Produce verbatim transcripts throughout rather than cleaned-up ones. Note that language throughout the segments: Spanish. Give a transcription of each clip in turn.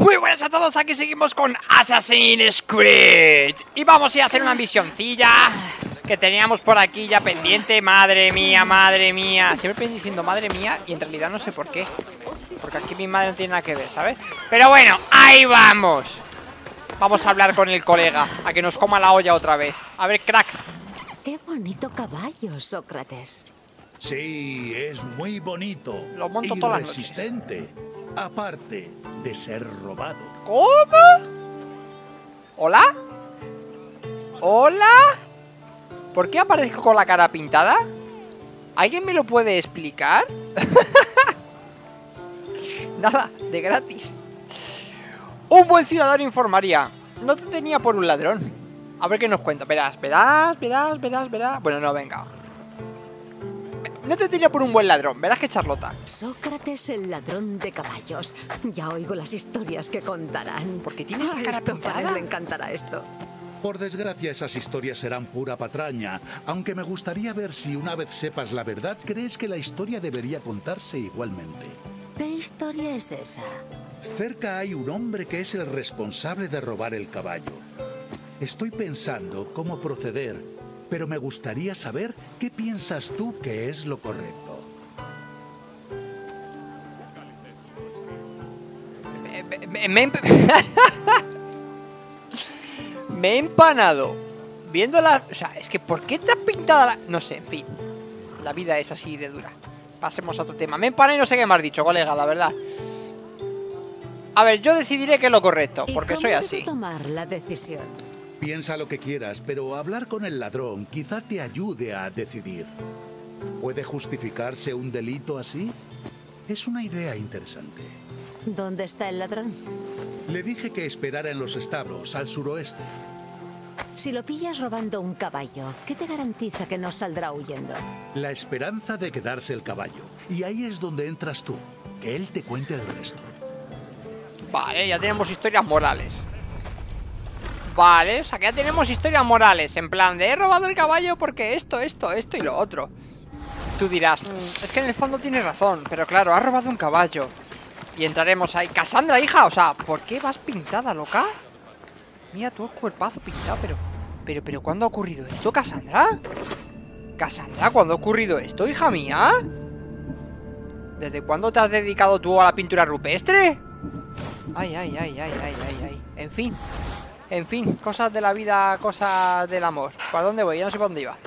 Muy buenas a todos, aquí seguimos con Assassin's Creed. Y vamos a ir a hacer una misioncilla que teníamos por aquí ya pendiente. Madre mía, madre mía. Siempre estoy diciendo madre mía y en realidad no sé por qué. Porque aquí mi madre no tiene nada que ver, ¿sabes? Pero bueno, ahí vamos. Vamos a hablar con el colega, a que nos coma la olla otra vez. A ver, crack. Qué bonito caballo, Sócrates. Sí, es muy bonito. Lo monto y todas las resistente, aparte de ser robado. ¿Cómo? ¿Hola? ¿Hola? ¿Por qué aparezco con la cara pintada? ¿Alguien me lo puede explicar? Nada, de gratis. Un buen ciudadano informaría. No te tenía por un ladrón. A ver qué nos cuenta. Verás, verás, verás, verás, verás. Bueno, no, venga. No te tenía por un buen ladrón. Verás que charlota. Sócrates, el ladrón de caballos. Ya oigo las historias que contarán. Porque tienes la cara Esto, pintada. a él le encantará esto. Por desgracia, esas historias serán pura patraña, aunque me gustaría ver si una vez sepas la verdad, crees que la historia debería contarse igualmente. ¿Qué historia es esa? Cerca hay un hombre que es el responsable de robar el caballo. Estoy pensando cómo proceder, pero me gustaría saber qué piensas tú que es lo correcto. Me, me, me, me he empanado viendo la... O sea, es que ¿por qué te has pintado la...? No sé, en fin. La vida es así de dura. Pasemos a otro tema. Me empané y no sé qué me has dicho, colega, la verdad. A ver, yo decidiré qué es lo correcto, porque soy así. ¿Cómo tomar la decisión? Piensa lo que quieras, pero hablar con el ladrón quizá te ayude a decidir. ¿Puede justificarse un delito así? Es una idea interesante. ¿Dónde está el ladrón? Le dije que esperara en los establos, al suroeste. Si lo pillas robando un caballo, ¿qué te garantiza que no saldrá huyendo? La esperanza de quedarse el caballo. Y ahí es donde entras tú, que él te cuente el resto. Vale, ya tenemos historias morales. Vale, o sea que ya tenemos historias morales. En plan de he robado el caballo porque esto, esto, esto y lo otro. Tú dirás, mmm, es que en el fondo tienes razón. Pero claro, has robado un caballo. Y entraremos ahí. Cassandra, hija, o sea, ¿por qué vas pintada, loca? Mira tú el cuerpazo pintado, pero... Pero, pero, ¿cuándo ha ocurrido esto, Cassandra? Cassandra, ¿cuándo ha ocurrido esto, hija mía? ¿Desde cuándo te has dedicado tú a la pintura rupestre? Ay, ay, ay, ay, ay, ay, ay. En fin. En fin, cosas de la vida, cosas del amor. ¿Para dónde voy? Ya no sé para dónde iba.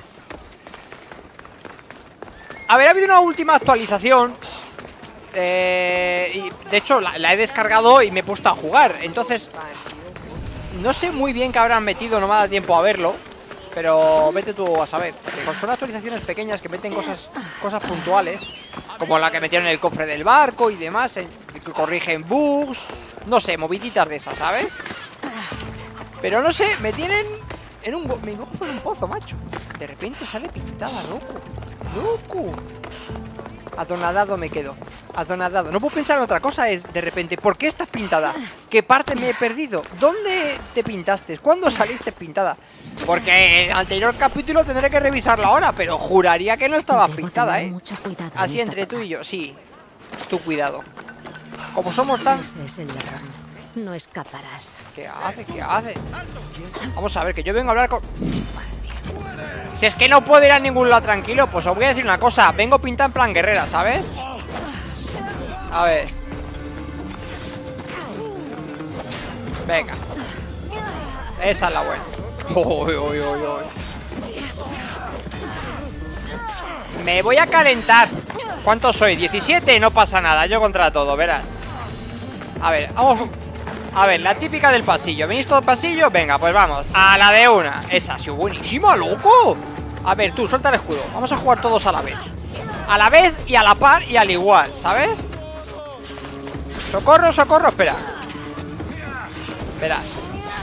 A ver, ha habido una última actualización. Eh, y de hecho, la, la he descargado y me he puesto a jugar. Entonces, no sé muy bien qué habrán metido, no me ha dado tiempo a verlo. Pero vete tú a saber. Porque son actualizaciones pequeñas que meten cosas, cosas puntuales, como la que metieron en el cofre del barco y demás, en, que corrigen bugs. No sé, moviditas de esas, ¿sabes? Pero no sé, me tienen en un... Me cojo en un pozo, macho. De repente sale pintada, loco. Loco. Adonadado me quedo. Adonadado. No puedo pensar en otra cosa, es de repente, ¿por qué estás pintada? ¿Qué parte me he perdido? ¿Dónde te pintaste? ¿Cuándo saliste pintada? Porque en el anterior capítulo tendré que revisarlo ahora, pero juraría que no estaba Debo pintada, tener ¿eh? mucho cuidado en Así esta entre tú zona. y yo, sí. Tú cuidado. Como somos tan... Ese es el ladrón. No escaparás. ¿Qué hace? ¿Qué hace? Vamos a ver, que yo vengo a hablar con... Si es que no puedo ir a ningún lado tranquilo, pues os voy a decir una cosa. Vengo pintada en plan guerrera, ¿sabes? A ver. Venga. Esa es la buena. Uy, uy, uy, uy. Me voy a calentar. ¿Cuántos soy? diecisiete, no pasa nada. Yo contra todo, verás. A ver, vamos. A ver, la típica del pasillo. ¿Venís todo el pasillo? Venga, pues vamos. A la de una. Esa ha sido buenísima, loco. A ver, tú, suelta el escudo. Vamos a jugar todos a la vez. A la vez y a la par y al igual, ¿sabes? Socorro, socorro, espera. Verás.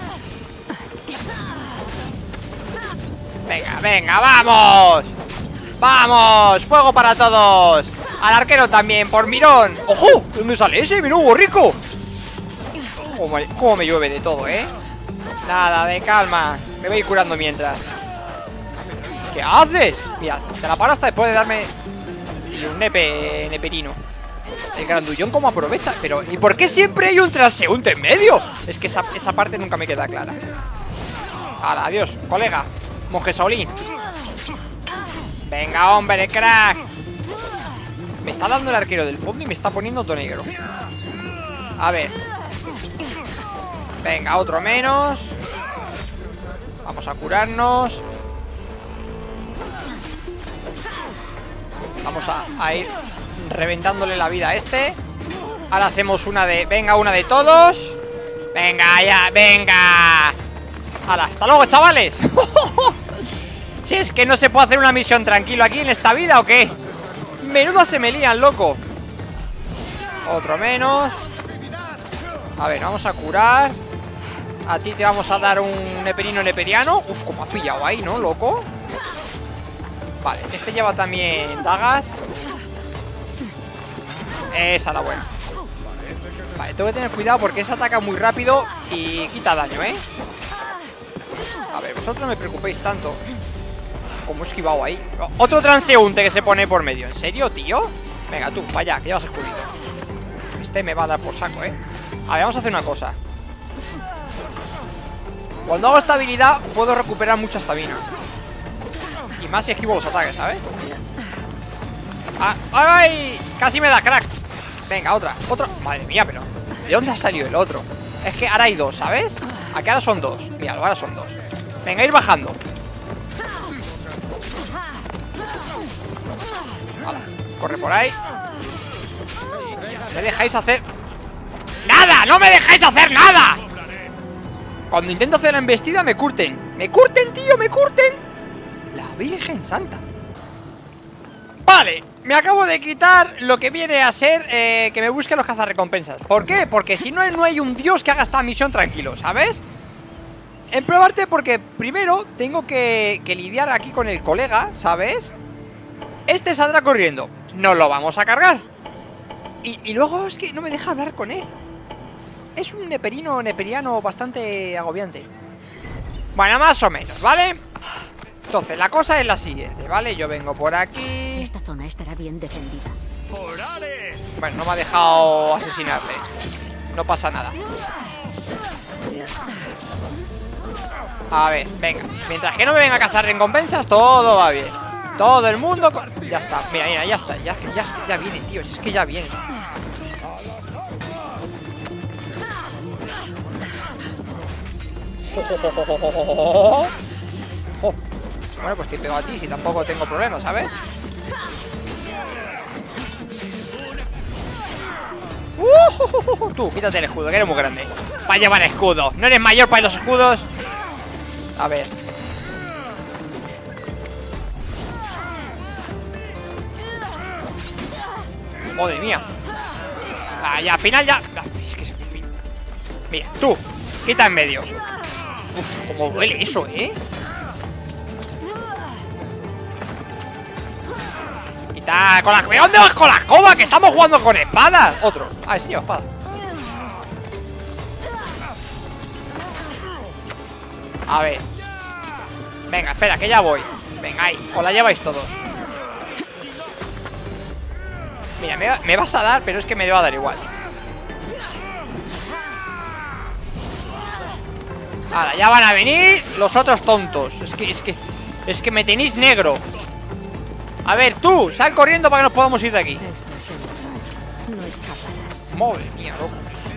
Venga, venga, vamos. ¡Vamos! ¡Fuego para todos! Al arquero también, por mirón. ¡Ojo! ¿De dónde sale ese? ¡Mira, Hugo Rico! Cómo me, cómo me llueve de todo, ¿eh? Nada, de calma. Me voy curando mientras. ¿Qué haces? Mira, te la paro hasta después de darme un nepe, neperino. El grandullón cómo aprovecha. Pero, ¿y por qué siempre hay un transeúnte en medio? Es que esa, esa parte nunca me queda clara. Hala, adiós, colega. Monje Shaolin. Venga, hombre, crack. Me está dando el arquero del fondo y me está poniendo todo negro. A ver. Venga, otro menos. Vamos a curarnos. Vamos a, a ir reventándole la vida a este. Ahora hacemos una de... Venga, una de todos. Venga, ya, venga. Hala, hasta luego, chavales. Si es que no se puede hacer una misión tranquilo aquí en esta vida, ¿o qué? Menudo se me lían, loco. Otro menos. A ver, vamos a curar. A ti te vamos a dar un neperino neperiano. Uf, como has pillado ahí, ¿no, loco? Vale, este lleva también dagas. Esa la buena. Vale, tengo que tener cuidado porque ese ataca muy rápido y quita daño, ¿eh? A ver, vosotros no me preocupéis tanto. Uf, como he esquivado ahí. Otro transeúnte que se pone por medio. ¿En serio, tío? Venga, tú, vaya, que llevas escudito. Uf, este me va a dar por saco, ¿eh? A ver, vamos a hacer una cosa. Cuando hago esta habilidad puedo recuperar mucha estamina. Y más si esquivo los ataques, ¿sabes? Ah, ¡ay! Casi me da crack. Venga, otra, otra. Madre mía, pero ¿de dónde ha salido el otro? Es que ahora hay dos, ¿sabes? Aquí ahora son dos. Mira, ahora son dos. Venga, ir bajando. Vale, corre por ahí. ¿Me dejáis hacer? ¡Nada! ¡No me dejáis hacer nada! Cuando intento hacer la embestida me curten. ¡Me curten, tío! ¡Me curten! La Virgen Santa. Vale, me acabo de quitar lo que viene a ser eh, que me busque los cazarrecompensas. ¿Por qué? Porque si no, no hay un dios que haga esta misión tranquilo, ¿sabes? En probarte porque primero tengo que, que lidiar aquí con el colega, ¿sabes? Este saldrá corriendo. No lo vamos a cargar. Y, y luego es que no me deja hablar con él. Es un neperino, neperiano bastante agobiante. Bueno, más o menos, ¿vale? Entonces, la cosa es la siguiente, ¿vale? Yo vengo por aquí. Esta zona estará bien defendida. Bueno, no me ha dejado asesinarle. No pasa nada. A ver, venga. Mientras que no me venga a cazar recompensas, todo va bien. Todo el mundo... Ya está, mira, mira, ya está. Ya, ya, ya viene, tío, es que ya viene. Oh. Bueno, pues te pego a ti si tampoco tengo problemas, ¿sabes? Uh, tú, quítate el escudo, que eres muy grande. Va a llevar escudo. No eres mayor para los escudos. A ver. Madre mía. Ah, ya, al final ya. Es que es en fin. Mira, tú, quita en medio. Uf, cómo duele eso, ¿eh? Quita con la... ¿De dónde vas con la escoba? Que estamos jugando con espadas. Otro. Ah, sí, lleva espada. A ver. Venga, espera, que ya voy. Venga, ahí, os la lleváis todos. Mira, me, me vas a dar, pero es que me va a dar igual. Ahora, ya van a venir los otros tontos. Es que, es que, es que me tenéis negro. A ver, tú, sal corriendo para que nos podamos ir de aquí. Ese es el lugar. No escaparás. Madre mía, loco.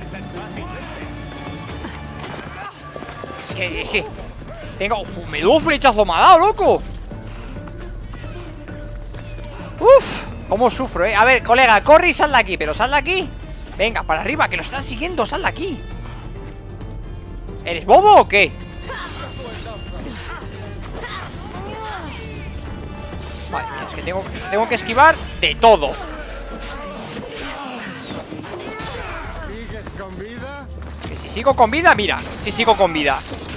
Es que, es que tengo... Uf, menudo flechazo me ha dado, loco. Uf, cómo sufro, eh. A ver, colega, corre y sal de aquí. Pero sal de aquí. Venga, para arriba, que lo están siguiendo, sal de aquí. ¿Eres bobo o qué? Vale, mira, es que tengo, tengo que esquivar de todo. ¿Sigues con vida? Que si sigo con vida, mira, si sigo con vida.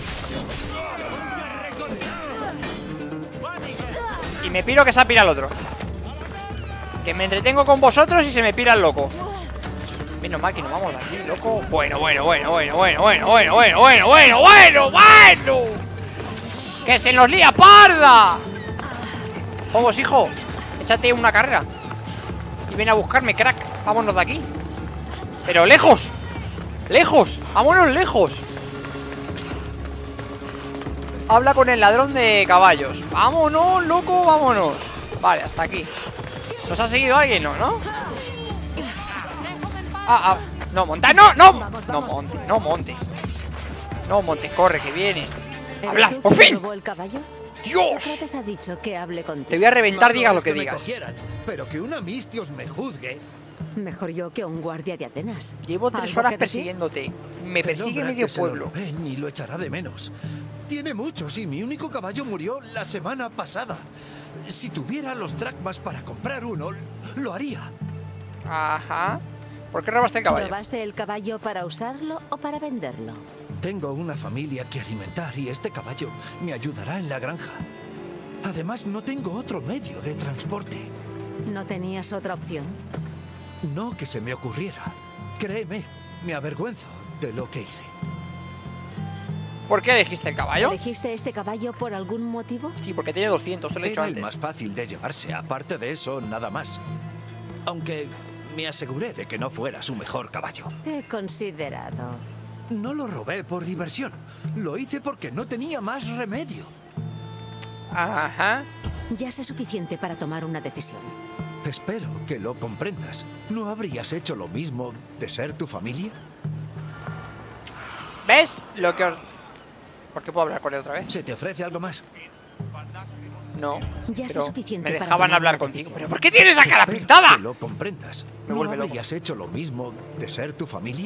Y me piro que se ha pirado el otro. Que me entretengo con vosotros y se me pira el loco. Menos mal que nos vamos de aquí, loco. Bueno, bueno, bueno, bueno, bueno, bueno, bueno, bueno, bueno, bueno, bueno, bueno. Que se nos lía parda. Vamos, hijo, échate una carrera y ven a buscarme, crack. Vámonos de aquí. Pero lejos. Lejos. Vámonos lejos. Habla con el ladrón de caballos. Vámonos, loco, vámonos. Vale, hasta aquí. ¿Nos ha seguido alguien? No, ¿no? Ah, ah. No, monta. No, no. No montes, no montes. No montes, corre, que viene. Habla, ¿Eres tú por quien fin. robó el caballo? Dios. Sócrates ha dicho que hable contigo. Te voy a reventar, Malo digas lo es que me digas. cogieran, pero que una Mistios me juzgue. Mejor yo que un guardia de Atenas. Llevo tres ¿Algo horas que decir? persiguiendote. Me El persigue hombre medio que se lo pueblo. robé ni lo echará de menos. Tiene muchos y mi único caballo murió la semana pasada. Si tuviera los dracmas para comprar uno, lo haría. Ajá. ¿Por qué robaste el caballo? ¿Robaste el caballo para usarlo o para venderlo? Tengo una familia que alimentar y este caballo me ayudará en la granja. Además, no tengo otro medio de transporte. ¿No tenías otra opción? No que se me ocurriera. Créeme, me avergüenzo de lo que hice. ¿Por qué elegiste el caballo? ¿Elegiste este caballo por algún motivo? Sí, porque tiene doscientos, te lo he dicho Era el antes. más fácil de llevarse, aparte de eso, nada más. Aunque me aseguré de que no fuera su mejor caballo. Qué considerado. No lo robé por diversión. Lo hice porque no tenía más remedio. Ajá. Ya sé suficiente para tomar una decisión. Espero que lo comprendas. ¿No habrías hecho lo mismo de ser tu familia? ¿Ves? Lo que os... ¿Por qué puedo hablar con él otra vez? ¿Se te ofrece algo más? No. Ya sé pero suficiente me para dejaban tomar hablar una contigo. decisión. ¿Pero por qué tienes la cara Espero pintada? que lo comprendas. Me ¿No vuelve loco. habrías hecho lo mismo de ser tu familia?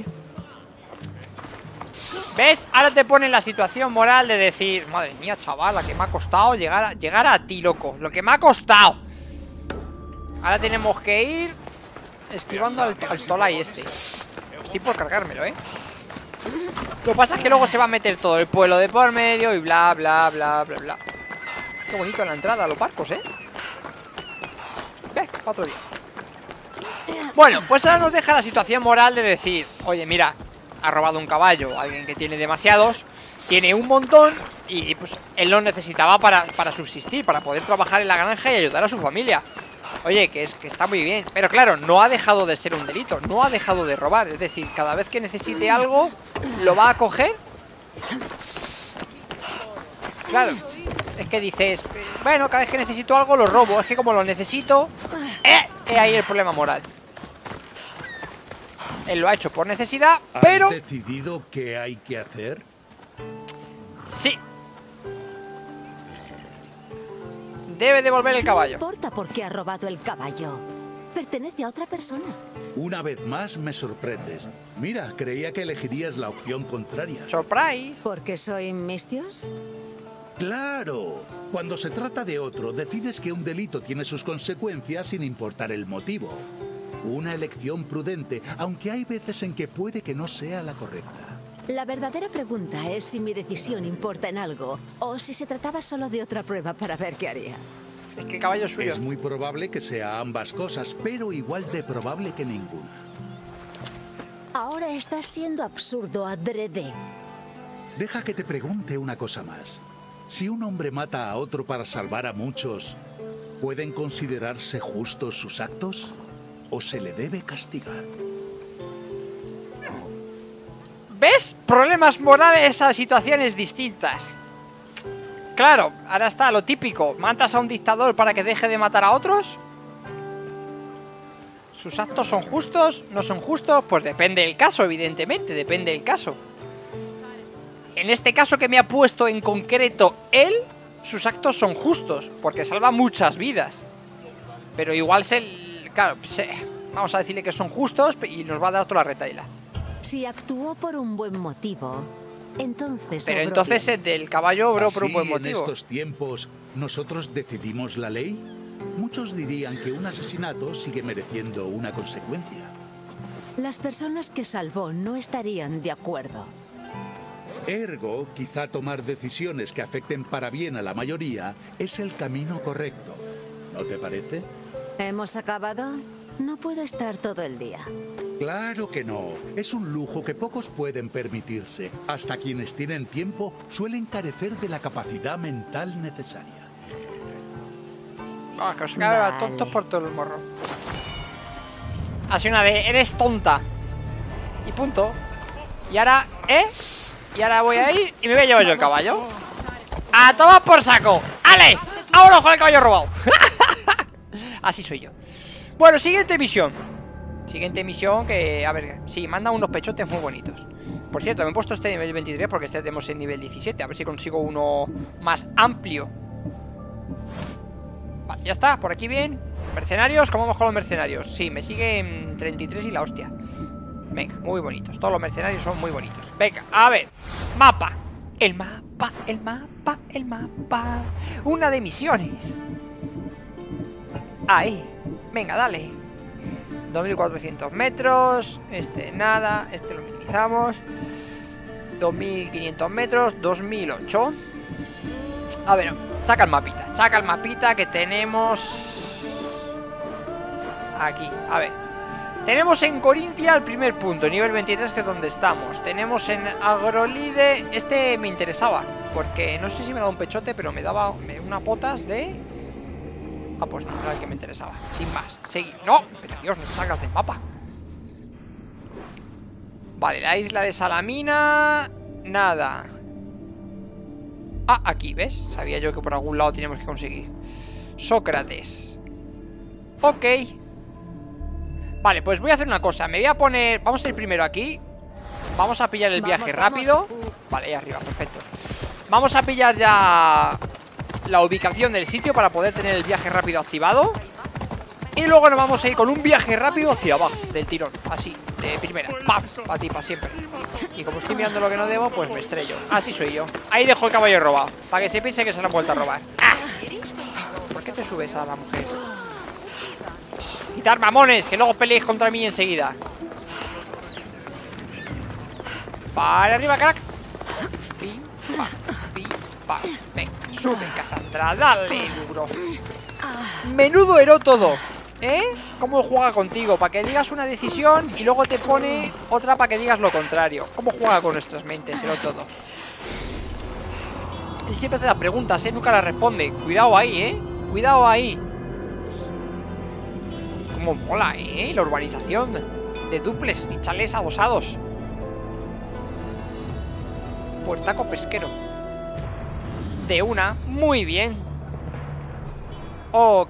¿Ves? Ahora te pone en la situación moral de decir: madre mía, chaval, la que me ha costado llegar a, llegar a ti, loco. Lo que me ha costado. Ahora tenemos que ir esquivando al, al Tolai este. Estoy por cargármelo, ¿eh? Lo que pasa es que luego se va a meter todo el pueblo de por medio y bla, bla, bla, bla, bla. Qué bonito la entrada a los barcos, ¿eh? Ve, para otro día. Bueno, pues ahora nos deja la situación moral de decir: oye, mira, ha robado un caballo alguien que tiene demasiados, tiene un montón y pues él lo necesitaba para, para subsistir, para poder trabajar en la granja y ayudar a su familia. Oye, que, es, que está muy bien. Pero claro, no ha dejado de ser un delito, no ha dejado de robar. Es decir, cada vez que necesite algo, lo va a coger. Claro, es que dices: bueno, cada vez que necesito algo lo robo. Es que como lo necesito, eh, es ahí el problema moral. Él lo ha hecho por necesidad, pero... ¿Has decidido qué hay que hacer? sí. Debe devolver el caballo. No importa por qué ha robado el caballo. Pertenece a otra persona. Una vez más me sorprendes. Mira, creía que elegirías la opción contraria. Surprise. ¿Porque soy Mistios? ¡Claro! Cuando se trata de otro, decides que un delito tiene sus consecuencias sin importar el motivo. Una elección prudente, aunque hay veces en que puede que no sea la correcta. La verdadera pregunta es si mi decisión importa en algo o si se trataba solo de otra prueba para ver qué haría. Es que el caballo es suyo. Es muy probable que sea ambas cosas, pero igual de probable que ninguna. Ahora estás siendo absurdo adrede. Deja que te pregunte una cosa más. Si un hombre mata a otro para salvar a muchos, ¿pueden considerarse justos sus actos? ¿O se le debe castigar? ¿Ves? Problemas morales a situaciones distintas. Claro, ahora está lo típico. ¿Matas a un dictador para que deje de matar a otros? ¿Sus actos son justos? ¿No son justos? Pues depende del caso, evidentemente. Depende del caso. En este caso que me ha puesto en concreto él, sus actos son justos, porque salva muchas vidas. Pero igual se... Claro, se, vamos a decirle que son justos y nos va a dar toda la retaila. Si actuó por un buen motivo, entonces... Pero obró entonces bien. el del caballo obró por un Así, buen en motivo. estos tiempos, ¿nosotros decidimos la ley? Muchos dirían que un asesinato sigue mereciendo una consecuencia. Las personas que salvó no estarían de acuerdo. Ergo, quizá tomar decisiones que afecten para bien a la mayoría es el camino correcto. ¿No te parece? ¿Hemos acabado? No puedo estar todo el día. Claro que no. Es un lujo que pocos pueden permitirse. Hasta quienes tienen tiempo suelen carecer de la capacidad mental necesaria. Vamos, que os cabe Vale. tontos por todo el morro. Ha sido una de eres tonta. Y punto. Y ahora, ¿eh? Y ahora voy a ir y me voy a llevar yo el caballo. ¡A tomar por saco! ¡Ale! ¡Vámonos con el caballo robado! Así soy yo. Bueno, siguiente misión. Siguiente misión que, a ver, sí, manda unos pechotes muy bonitos. Por cierto, me he puesto este nivel veintitrés porque este tenemos en nivel diecisiete. A ver si consigo uno más amplio. Vale, ya está, por aquí bien. Mercenarios, ¿cómo vamos con los mercenarios? Sí, me siguen treinta y tres y la hostia. Venga, muy bonitos, todos los mercenarios son muy bonitos. Venga, a ver, mapa. El mapa, el mapa, el mapa. Una de misiones. Ahí, venga, dale. Dos mil cuatrocientos metros. Este nada, este lo minimizamos. Dos mil quinientos metros, dos mil ocho. A ver, saca el mapita. Saca el mapita que tenemos aquí, a ver. Tenemos en Corintia el primer punto, nivel veintitrés, que es donde estamos. Tenemos en Agrolide. Este me interesaba, porque no sé si me daba un pechote, pero me daba unas potas de... Ah, pues no, era el que me interesaba. Sin más, seguir. ¡No! Pero Dios, no te salgas del mapa. Vale, la isla de Salamina. Nada. Ah, aquí, ¿ves? Sabía yo que por algún lado teníamos que conseguir. Sócrates. Ok. Vale, pues voy a hacer una cosa. Me voy a poner... Vamos a ir primero aquí. Vamos a pillar el viaje rápido. Vale, ahí arriba, perfecto. Vamos a pillar ya la ubicación del sitio para poder tener el viaje rápido activado. Y luego nos vamos a ir con un viaje rápido hacia abajo, del tirón, así, de primera. ¡Pam! Para ti, para siempre. Y como estoy mirando lo que no debo, pues me estrello. Así soy yo. Ahí dejo el caballo robado, para que se piense que se lo han vuelto a robar. ¡Ah! ¿Por qué te subes a la mujer? ¡Quitar mamones! Que luego peleéis contra mí enseguida. Para arriba, crack. Pim, pam, pim, pam. Venga, sube, Cassandra, dale duro. Menudo héroe todo, ¿eh? ¿Cómo juega contigo? Para que digas una decisión y luego te pone otra para que digas lo contrario. ¿Cómo juega con nuestras mentes, héroe todo? Él siempre hace las preguntas, ¿eh? Nunca las responde. Cuidado ahí, ¿eh? Cuidado ahí. Cómo mola, ¿eh? La urbanización de duples y chalés adosados. Puertaco pesquero. De una, muy bien. Ok.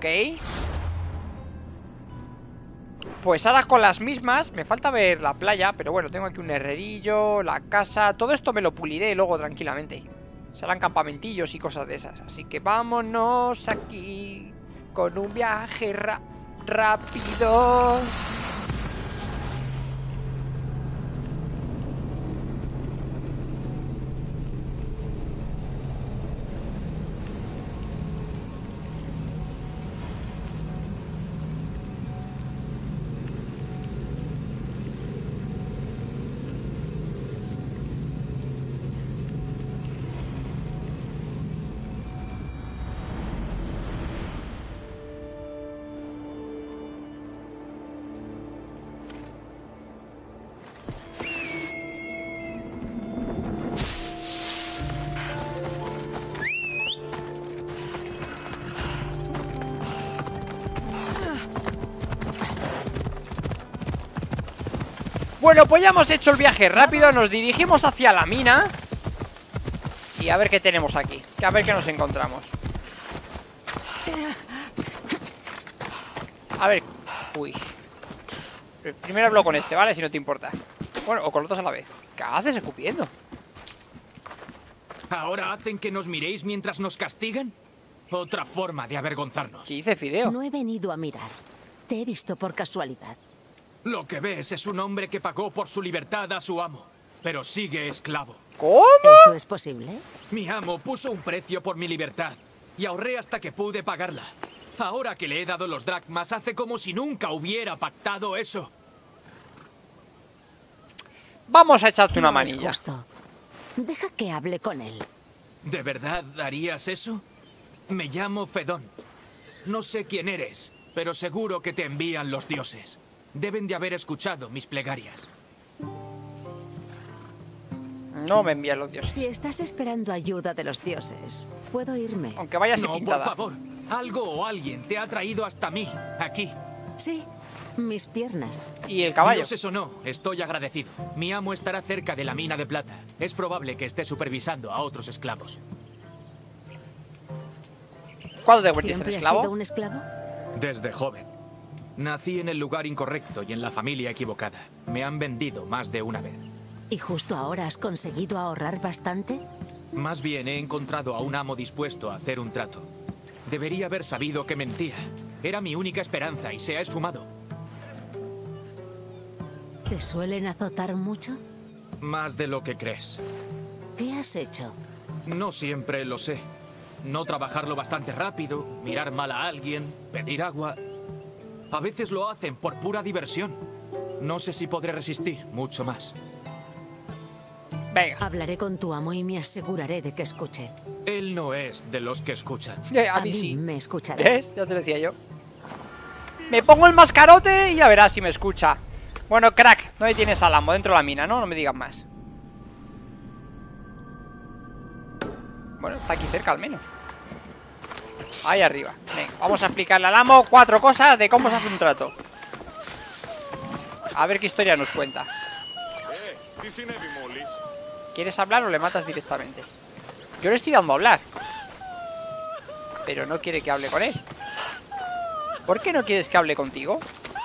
Pues ahora con las mismas. Me falta ver la playa, pero bueno, tengo aquí un herrerillo, la casa. Todo esto me lo puliré luego tranquilamente. Serán campamentillos y cosas de esas. Así que vámonos aquí con un viaje ra rápido. Bueno, pues ya hemos hecho el viaje rápido. Nos dirigimos hacia la mina. Y a ver qué tenemos aquí. A ver qué nos encontramos. A ver. Uy. Primero hablo con este, ¿vale? Si no te importa. Bueno, o con los dos a la vez. ¿Qué haces escupiendo? ¿Ahora hacen que nos miréis mientras nos castigan? Otra forma de avergonzarnos. ¿Qué dice Fideo? No he venido a mirar. Te he visto por casualidad. Lo que ves es un hombre que pagó por su libertad a su amo, pero sigue esclavo. ¿Cómo? ¿Eso es posible? Mi amo puso un precio por mi libertad y ahorré hasta que pude pagarla. Ahora que le he dado los dracmas, hace como si nunca hubiera pactado eso. Vamos a echarte una No es manilla. justo. Deja que hable con él. ¿De verdad harías eso? Me llamo Fedón. No sé quién eres, pero seguro que te envían los dioses. Deben de haber escuchado mis plegarias. No me envían los dioses. Si estás esperando ayuda de los dioses, puedo irme. Aunque vaya así No, por pintada. favor. Algo o alguien te ha traído hasta mí, aquí. Sí, Mis piernas. ¿Y el caballo? Dios, eso no, estoy agradecido. Mi amo estará cerca de la mina de plata. Es probable que esté supervisando a otros esclavos. ¿Cuándo te convertiste en ¿Siempre has esclavo? sido un esclavo? Desde joven. Nací en el lugar incorrecto y en la familia equivocada. Me han vendido más de una vez. ¿Y justo ahora has conseguido ahorrar bastante? Más bien he encontrado a un amo dispuesto a hacer un trato. Debería haber sabido que mentía. Era mi única esperanza y se ha esfumado. ¿Te suelen azotar mucho? Más de lo que crees. ¿Qué has hecho? No siempre lo sé. No trabajar lo bastante rápido, mirar mal a alguien, pedir agua. A veces lo hacen por pura diversión. No sé si podré resistir mucho más. Venga. Hablaré con tu amo y me aseguraré de que escuche. Él no es de los que escuchan. Eh, a, A mí mí sí. me escuchará. ¿Ves? Ya te lo decía yo. Me pongo el mascarote y ya verás si me escucha. Bueno, crack, ¿dónde tienes al amo? Dentro de la mina, ¿no? No me digas más. Bueno, está aquí cerca al menos. Ahí arriba. Venga, vamos a explicarle al amo cuatro cosas de cómo se hace un trato. A ver qué historia nos cuenta. ¿Quieres hablar o le matas directamente? Yo le estoy dando a hablar, pero no quiere que hable con él. ¿Por qué no quieres que hable contigo?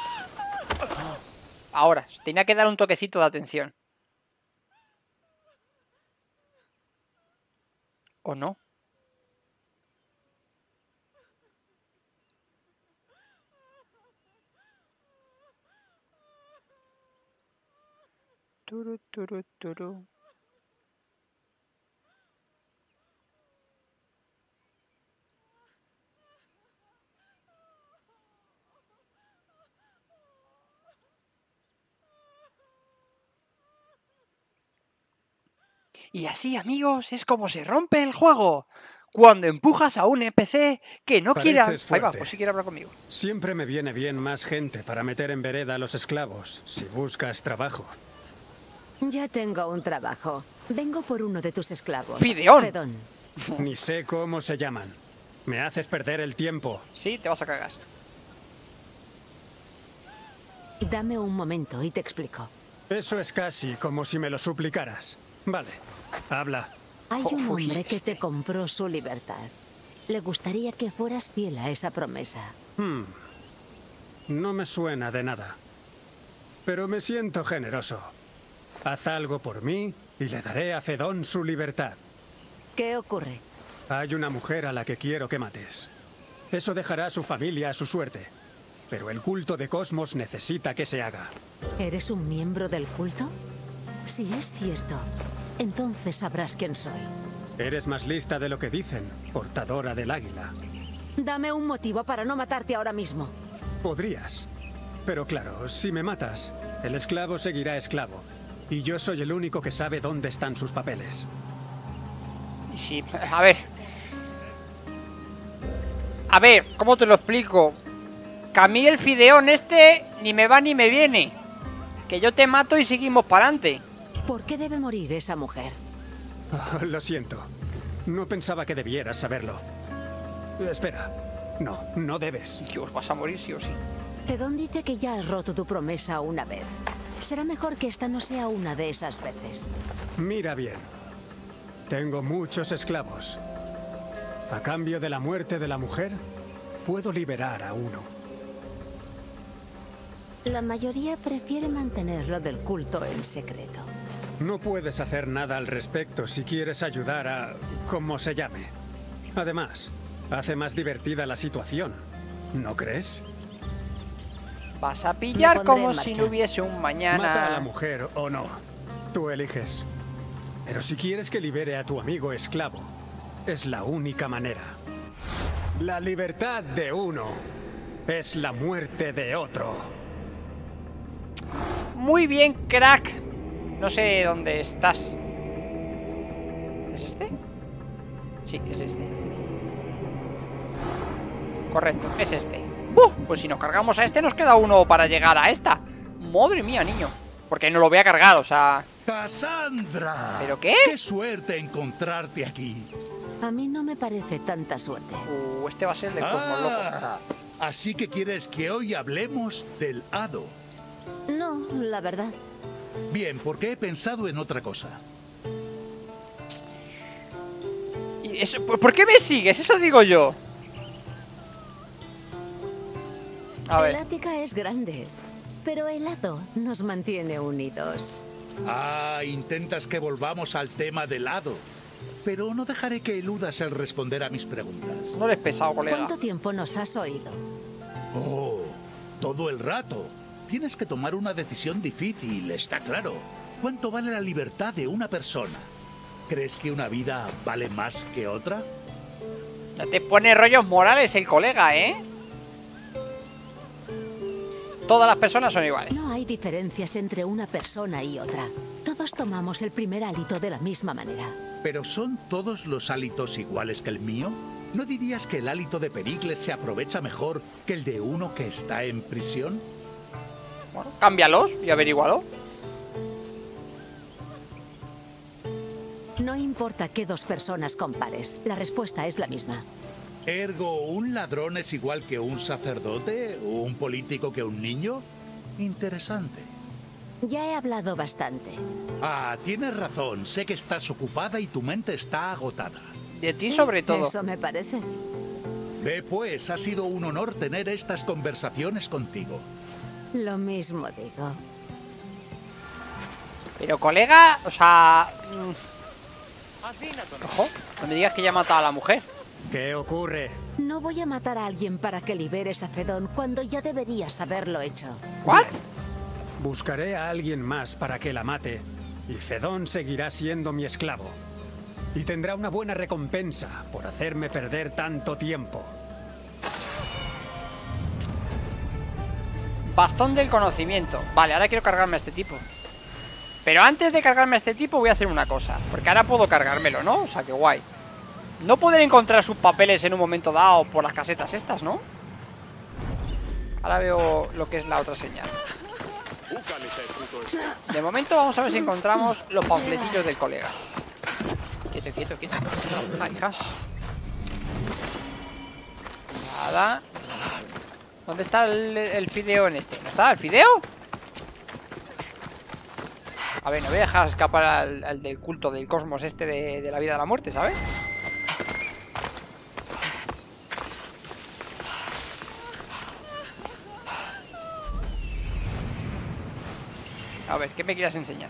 Ahora, tenía que dar un toquecito de atención. ¿O no? Turu, turu, turu. Y así, amigos, es como se rompe el juego. Cuando empujas a un N P C que no quiere... Pareces Ahí va, fuerte. pues si quiere hablar conmigo. Siempre me viene bien más gente para meter en vereda a los esclavos, si buscas trabajo. Ya tengo un trabajo. Vengo por uno de tus esclavos. Fideón. Fedón. Ni sé cómo se llaman. Me haces perder el tiempo. Sí, te vas a cagar. Dame un momento y te explico. Eso es casi como si me lo suplicaras. Vale, habla. Hay un Uy, hombre que este. te compró su libertad. Le gustaría que fueras fiel a esa promesa. Hmm. No me suena de nada. Pero me siento generoso. Haz algo por mí y le daré a Fedón su libertad. ¿Qué ocurre? Hay una mujer a la que quiero que mates. Eso dejará a su familia a su suerte. Pero el culto de Cosmos necesita que se haga. ¿Eres un miembro del culto? Si es cierto, entonces sabrás quién soy. Eres más lista de lo que dicen, portadora del águila. Dame un motivo para no matarte ahora mismo. Podrías. Pero claro, si me matas, el esclavo seguirá esclavo. Y yo soy el único que sabe dónde están sus papeles. Y sí, a ver. A ver, ¿cómo te lo explico? Que a mí el fideón este ni me va ni me viene. Que yo te mato y seguimos para adelante. ¿Por qué debe morir esa mujer? Oh, lo siento. No pensaba que debieras saberlo. Espera. No, no debes. Dios, vas a morir sí o sí. Fedón dice que ya has roto tu promesa una vez. Será mejor que esta no sea una de esas veces. Mira bien. Tengo muchos esclavos. A cambio de la muerte de la mujer, puedo liberar a uno. La mayoría prefiere mantenerlo del culto en secreto. No puedes hacer nada al respecto si quieres ayudar a... como se llame. Además, hace más divertida la situación. ¿No crees? Vas a pillar Me pondré como en si marcha. no hubiese un mañana. Mata a la mujer o no. Tú eliges. Pero si quieres que libere a tu amigo esclavo, es la única manera. La libertad de uno es la muerte de otro. Muy bien, crack. No sé dónde estás. ¿Es este? Sí, es este. Correcto, es este. ¡Uh! Pues si nos cargamos a este nos queda uno para llegar a esta. Madre mía, niño. Porque no lo voy a cargar, o sea... ¡Cassandra! ¿Pero qué? ¡Qué suerte encontrarte aquí! A mí no me parece tanta suerte. Uh, este va a ser el de Cosmos, loco. Ah, Así que quieres que hoy hablemos del hado. No, la verdad. Bien, porque he pensado en otra cosa. ¿Y eso, ¿por qué me sigues? Eso digo yo. A El ver. Ática es grande, pero el hado nos mantiene unidos. Ah, intentas que volvamos al tema del hado. Pero no dejaré que eludas el responder a mis preguntas. No eres pesado, colega. ¿Cuánto tiempo nos has oído? Oh, todo el rato. Tienes que tomar una decisión difícil, está claro. ¿Cuánto vale la libertad de una persona? ¿Crees que una vida vale más que otra? Ya te pone rollos morales el colega, ¿eh? Todas las personas son iguales. No hay diferencias entre una persona y otra. Todos tomamos el primer hálito de la misma manera. ¿Pero son todos los hálitos iguales que el mío? ¿No dirías que el hálito de Pericles se aprovecha mejor que el de uno que está en prisión? Bueno, cámbialos y averígualo. No importa qué dos personas compares, la respuesta es la misma. Ergo, ¿un ladrón es igual que un sacerdote? ¿O un político que un niño? Interesante. Ya he hablado bastante. Ah, tienes razón. Sé que estás ocupada y tu mente está agotada. De ti Sí, sobre todo. Eso me parece. Ve pues, ha sido un honor tener estas conversaciones contigo. Lo mismo digo. Pero colega, o sea... Ojo, no me digas que ya ha matado a la mujer. ¿Qué ocurre? No voy a matar a alguien para que liberes a Fedón cuando ya deberías haberlo hecho. ¿What? Buscaré a alguien más para que la mate, y Fedón seguirá siendo mi esclavo. Y tendrá una buena recompensa por hacerme perder tanto tiempo. Bastón del conocimiento. Vale, ahora quiero cargarme a este tipo. Pero antes de cargarme a este tipo voy a hacer una cosa. Porque ahora puedo cargármelo, ¿no? O sea, que guay. No poder encontrar sus papeles en un momento dado por las casetas estas, ¿no? Ahora veo lo que es la otra señal. De momento vamos a ver si encontramos los panfletillos del colega. Quieto, quieto, quieto. Ah, hija. Nada. ¿Dónde está el, el fideo en este? ¿No está el fideo? A ver, no voy a dejar escapar al, al del culto del cosmos este de, de la vida a la muerte, ¿sabes? A ver, ¿qué me quieras enseñar?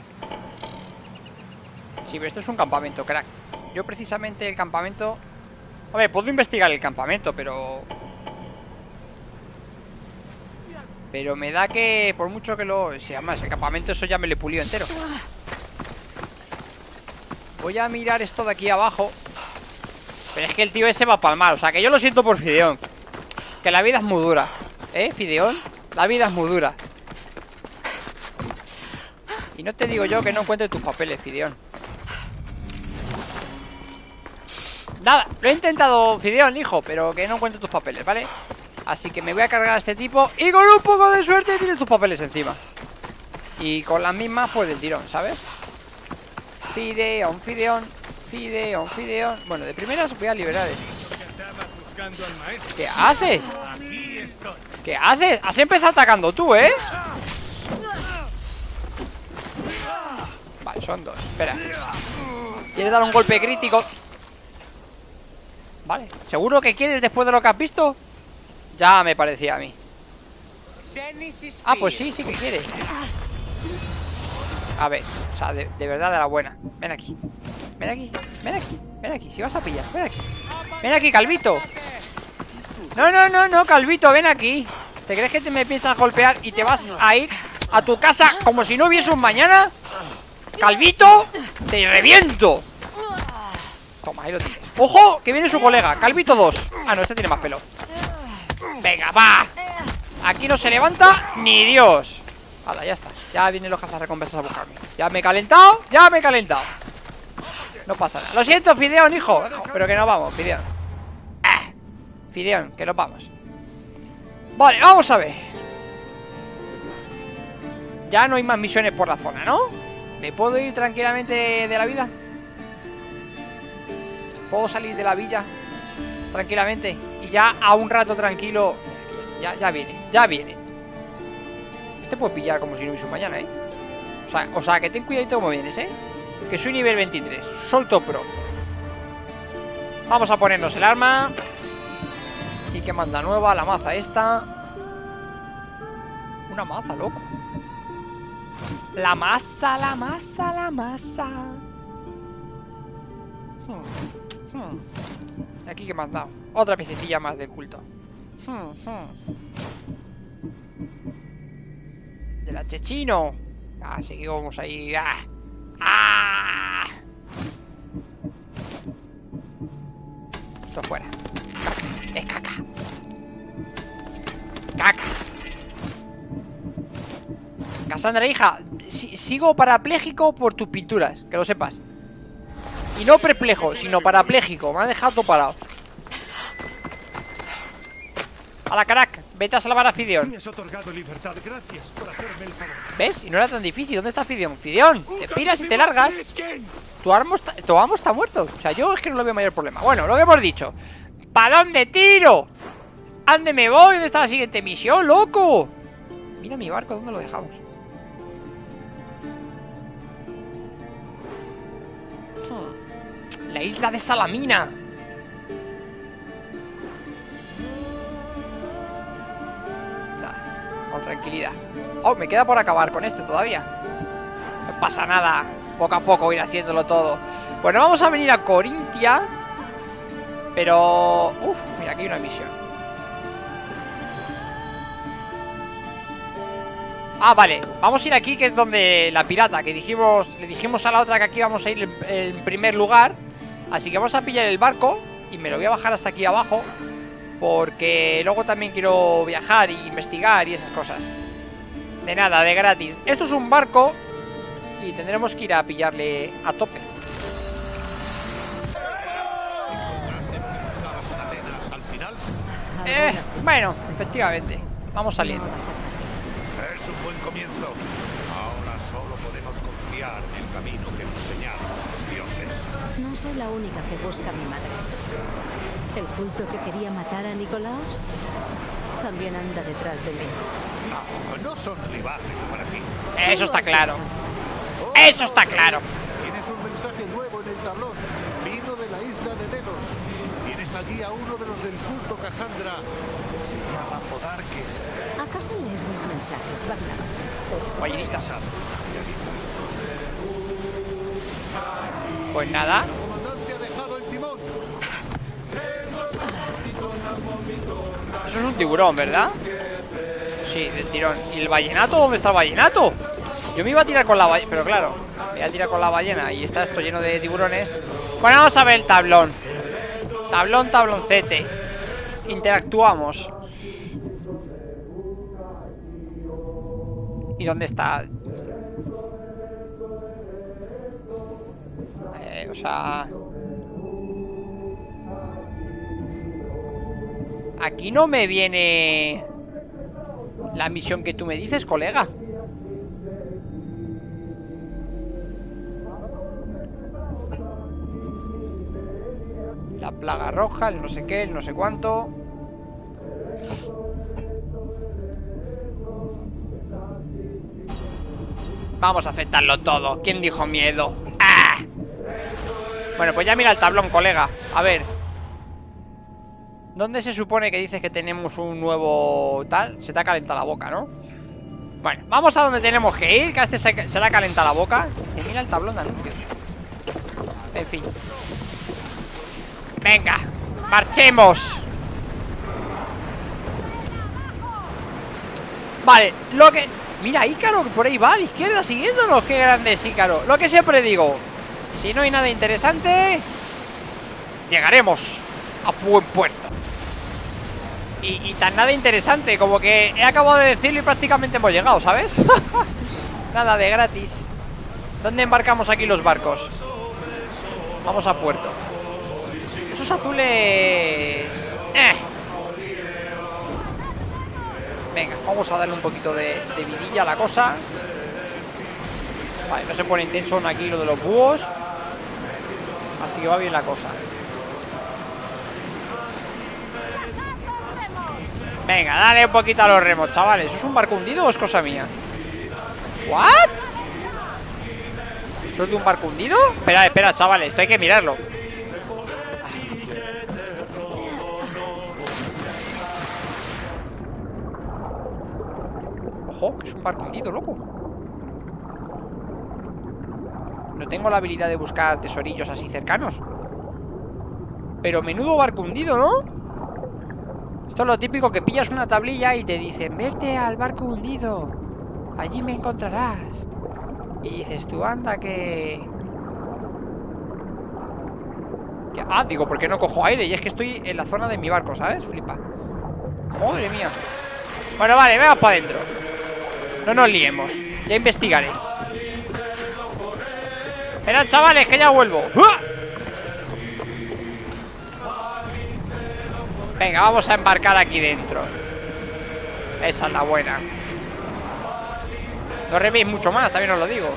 Sí, pero esto es un campamento, crack. Yo precisamente el campamento... A ver, puedo investigar el campamento, pero... Pero me da que por mucho que lo... Si además el campamento eso ya me lo he pulido entero. Voy a mirar esto de aquí abajo. Pero es que el tío ese va a palmar. O sea, que yo lo siento por Fideón. Que la vida es muy dura. ¿Eh, Fideón? La vida es muy dura. Y no te digo yo que no encuentres tus papeles, Fideón. Nada, lo he intentado, Fideón, hijo, pero que no encuentro tus papeles, ¿vale? Así que me voy a cargar a este tipo y con un poco de suerte tienes tus papeles encima. Y con las mismas, pues del tirón, ¿sabes? Fideón, Fideón, Fideón, Fideón. Bueno, de primeras voy a liberar esto. ¿Qué haces? ¿Qué haces? Has empezado atacando tú, ¿eh? Vale, son dos, espera. ¿Quieres dar un golpe crítico? Vale, ¿seguro que quieres después de lo que has visto? Ya me parecía a mí. Ah, pues sí, sí que quiere. A ver, o sea, de, de verdad de la buena. Ven aquí, ven aquí, ven aquí, ven aquí, si vas a pillar, ven aquí. Ven aquí, Calvito. No, no, no, no, Calvito, ven aquí. ¿Te crees que te me piensas golpear y te vas a ir a tu casa como si no hubiese un mañana? Calvito, te reviento. Toma, ahí lo tienes. ¡Ojo! Que viene su colega, Calvito dos. Ah, no, este tiene más pelo. Venga, va. Aquí no se levanta ni Dios. Hala, ya está. Ya vienen los cazarrecompensas a buscarme. Ya me he calentado, ya me he calentado. No pasa nada. Lo siento, Fideón, hijo. Pero que no vamos, Fideón. Ah, Fideón, que nos vamos. Vale, vamos a ver. Ya no hay más misiones por la zona, ¿no? ¿Me puedo ir tranquilamente de, de la vida? ¿Puedo salir de la villa tranquilamente? Y ya a un rato tranquilo. Aquí ya, ya viene, ya viene. Este puede pillar como si no hubiese un mañana, ¿eh? O sea, o sea, que ten cuidadito como vienes, ¿eh? Que soy nivel veintitrés, solto pro. Vamos a ponernos el arma. Y que manda nueva, la maza esta. Una maza, loco. La masa, la masa, la masa. Hmm, hmm. Aquí que me han dado. Otra piececilla más del culto. Hmm, hmm. De la Chechino. Ah, seguimos ahí. ¡Ah! ¡Ah! Esto fuera. Caca. Es caca. Caca. Cassandra, hija, si sigo parapléjico por tus pinturas, que lo sepas. Y no perplejo, sino parapléjico. Me ha dejado todo parado. A la carac, vete a salvar a Fidión. Me has otorgado libertad, gracias por hacerme el favor. ¿Ves? Y no era tan difícil. ¿Dónde está Fidión? Fidión, te piras y te largas. Tu amo está, tu amo está muerto. O sea, yo es que no lo veo mayor problema. Bueno, lo que hemos dicho. ¿Para dónde tiro? ¿A dónde me voy? ¿Dónde está la siguiente misión, loco? Mira mi barco, ¿dónde lo dejamos? La isla de Salamina. Nada, con tranquilidad. Oh, me queda por acabar con este todavía. No pasa nada. Poco a poco ir haciéndolo todo. Bueno, vamos a venir a Corintia. Pero... Uf, mira, aquí hay una misión. Ah, vale, vamos a ir aquí, que es donde la pirata, que dijimos, le dijimos a la otra que aquí vamos a ir en, en primer lugar. Así que vamos a pillar el barco y me lo voy a bajar hasta aquí abajo, porque luego también quiero viajar e investigar y esas cosas. De nada, de gratis. Esto es un barco y tendremos que ir a pillarle a tope. Eh, bueno, efectivamente. Vamos saliendo. Es un buen comienzo. Ahora solo podemos confiar en el camino que nos señalan los dioses. No soy la única que busca a mi madre. ¿El culto que quería matar a Nicolás? También anda detrás de mí. No, no son rivales para ti. Eso está claro. Eso está claro. Tienes un mensaje nuevo en el tablón. Vino de la isla de Delos. Tienes allí a uno de los del culto Cassandra. Se llama Podarques. ¿Acaso lees mis mensajes, Barnabas? Ballenita. Pues nada. El comandante ha dejado el timón. Eso es un tiburón, ¿verdad? Sí, del tirón. ¿Y el vallenato? ¿Dónde está el vallenato? Yo me iba a tirar con la ballena, pero claro, me voy a tirar con la ballena y está esto lleno de tiburones. Bueno, vamos a ver el tablón. Tablón, tabloncete. Interactuamos. ¿Y dónde está? Eh, o sea... Aquí no me viene la misión que tú me dices, colega. La plaga roja, el no sé qué, el no sé cuánto. Vamos a aceptarlo todo. ¿Quién dijo miedo? ¡Ah! Bueno, pues ya mira el tablón, colega. A ver. ¿Dónde se supone que dices que tenemos un nuevo tal? Se te ha calentado la boca, ¿no? Bueno, vamos a donde tenemos que ir, que a este se, se le ha calentado la boca. Y mira el tablón de anuncios. En fin. Venga, marchemos. Vale, lo que... Mira, Ícaro, que por ahí va a la izquierda siguiéndonos. Qué grande es Ícaro. Lo que siempre digo, si no hay nada interesante, llegaremos a buen puerto. Y, y tan nada interesante, como que he acabado de decirlo y prácticamente hemos llegado, ¿sabes? Nada de gratis. ¿Dónde embarcamos aquí los barcos? Vamos a puerto. Esos azules... Eh. Venga, vamos a darle un poquito de, de vidilla a la cosa. Vale, no se pone intenso aquí lo de los búhos. Así que va bien la cosa. Venga, dale un poquito a los remos, chavales. ¿Eso es un barco hundido o es cosa mía? ¿What? ¿Esto es de un barco hundido? Espera, espera, chavales, esto hay que mirarlo. Ojo, que es un barco hundido, loco. No tengo la habilidad de buscar tesorillos así cercanos. Pero menudo barco hundido, ¿no? Esto es lo típico, que pillas una tablilla y te dicen: vete al barco hundido, allí me encontrarás. Y dices tú, anda que... que... Ah, digo, ¿por qué no cojo aire? Y es que estoy en la zona de mi barco, ¿sabes? Flipa. Madre mía. Bueno, vale, vamos para adentro. No nos liemos, ya investigaré. Esperad, chavales, que ya vuelvo. ¡Uah! Venga, vamos a embarcar aquí dentro. Esa es la buena. No reméis mucho más, también os lo digo.